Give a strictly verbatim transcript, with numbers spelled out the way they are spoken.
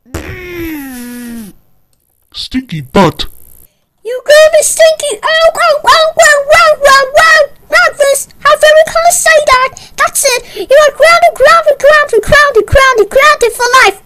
Stinky butt. You gave me stinky. Oh, oh, oh, oh, oh, oh, oh. Magnus, how very can I say that? That's it. You are grounded, grounded, grounded, grounded, grounded, grounded for life.